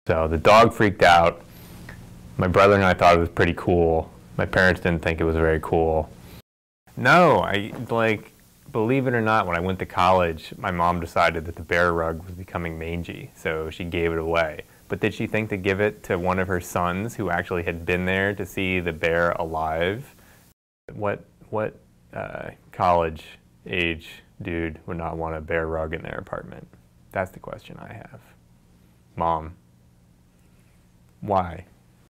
So the dog freaked out. My brother and I thought it was pretty cool. My parents didn't think it was very cool. No, believe it or not, when I went to college, my mom decided that the bear rug was becoming mangy, so she gave it away. But did she think to give it to one of her sons who actually had been there to see the bear alive? What college age dude would not want a bear rug in their apartment? That's the question I have. Mom, why?